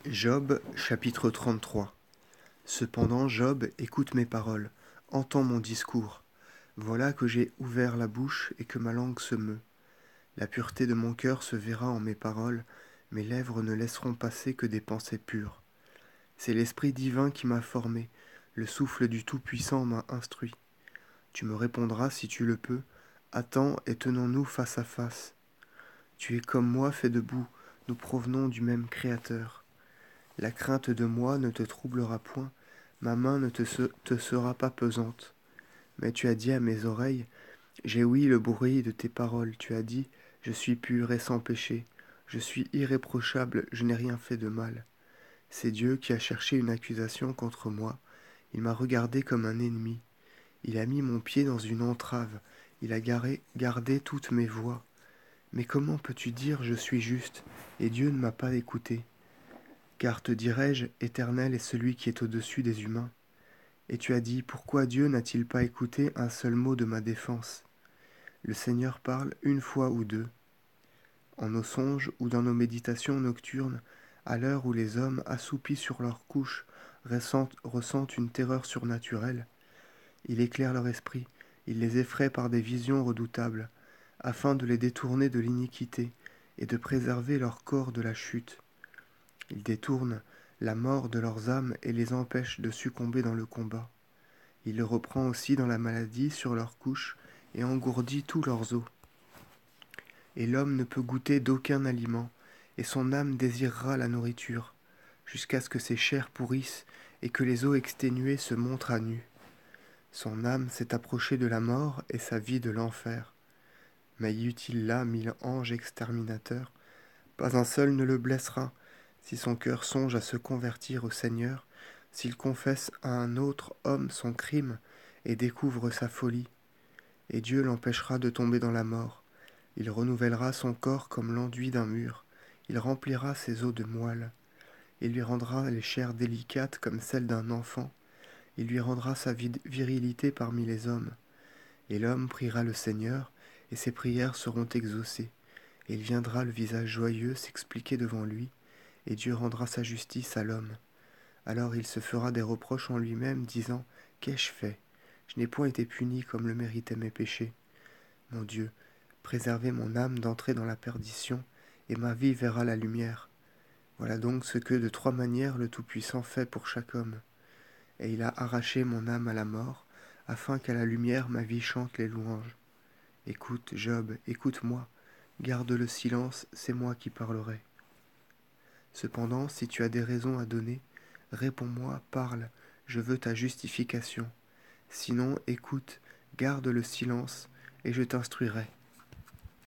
Job, chapitre 33. Cependant, Job, écoute mes paroles, entends mon discours. Voilà que j'ai ouvert la bouche et que ma langue se meut. La pureté de mon cœur se verra en mes paroles, mes lèvres ne laisseront passer que des pensées pures. C'est l'Esprit divin qui m'a formé, le souffle du Tout-Puissant m'a instruit. Tu me répondras si tu le peux, attends et tenons-nous face à face. Tu es comme moi fait de boue, nous provenons du même Créateur. La crainte de moi ne te troublera point, ma main ne te sera pas pesante. Mais tu as dit à mes oreilles, j'ai ouï le bruit de tes paroles, tu as dit, je suis pur et sans péché, je suis irréprochable, je n'ai rien fait de mal. C'est Dieu qui a cherché une accusation contre moi, il m'a regardé comme un ennemi, il a mis mon pied dans une entrave, il a gardé toutes mes voies. Mais comment peux-tu dire je suis juste, et Dieu ne m'a pas écouté? Car te dirai-je, Éternel est celui qui est au-dessus des humains. Et tu as dit, pourquoi Dieu n'a-t-il pas écouté un seul mot de ma défense? Le Seigneur parle une fois ou deux. En nos songes ou dans nos méditations nocturnes, à l'heure où les hommes, assoupis sur leurs couches, ressentent une terreur surnaturelle, il éclaire leur esprit, il les effraie par des visions redoutables, afin de les détourner de l'iniquité et de préserver leur corps de la chute. Il détourne la mort de leurs âmes et les empêche de succomber dans le combat. Il les reprend aussi dans la maladie sur leurs couches et engourdit tous leurs os. Et l'homme ne peut goûter d'aucun aliment, et son âme désirera la nourriture, jusqu'à ce que ses chairs pourrissent et que les os exténués se montrent à nu. Son âme s'est approchée de la mort et sa vie de l'enfer. Mais y eut-il là 1000 anges exterminateurs? Pas un seul ne le blessera, si son cœur songe à se convertir au Seigneur, s'il confesse à un autre homme son crime et découvre sa folie. Et Dieu l'empêchera de tomber dans la mort. Il renouvellera son corps comme l'enduit d'un mur. Il remplira ses os de moelle. Il lui rendra les chairs délicates comme celles d'un enfant. Il lui rendra sa virilité parmi les hommes. Et l'homme priera le Seigneur, et ses prières seront exaucées. Et il viendra le visage joyeux s'expliquer devant lui, et Dieu rendra sa justice à l'homme. Alors il se fera des reproches en lui-même, disant, qu'ai-je fait? Je n'ai point été puni comme le méritaient mes péchés. Mon Dieu, préservez mon âme d'entrer dans la perdition, et ma vie verra la lumière. Voilà donc ce que de 3 manières le Tout-Puissant fait pour chaque homme. Et il a arraché mon âme à la mort, afin qu'à la lumière ma vie chante les louanges. Écoute, Job, écoute-moi, garde le silence, c'est moi qui parlerai. Cependant, si tu as des raisons à donner, réponds-moi, parle, je veux ta justification. Sinon, écoute, garde le silence, et je t'instruirai.